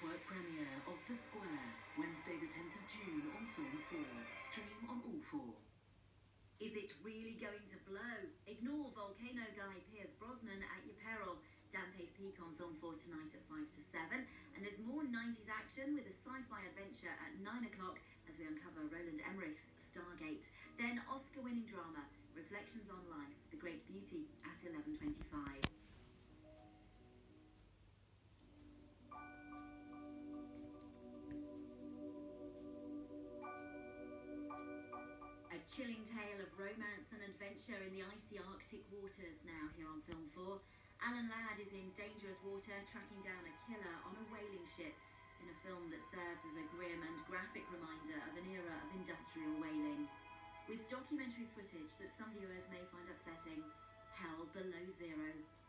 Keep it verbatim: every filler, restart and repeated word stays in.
worldwide premiere of The Square, Wednesday the tenth of June on Film four. Stream on all four. Is it really going to blow? Ignore volcano guy Pierce Brosnan at your peril. Dante's Peak on Film four tonight at five to seven. And there's more nineties action with a sci-fi adventure at nine o'clock as we uncover Roland Emmerich's Stargate. Then Oscar-winning drama, Reflections on Life, The Great Beauty at eleven twenty-five. A chilling tale of romance and adventure in the icy Arctic waters now here on Film four. Alan Ladd is in dangerous water tracking down a killer on a whaling ship in a film that serves as a grim and graphic reminder of an era of industrial whaling. With documentary footage that some viewers may find upsetting, Hell Below Zero.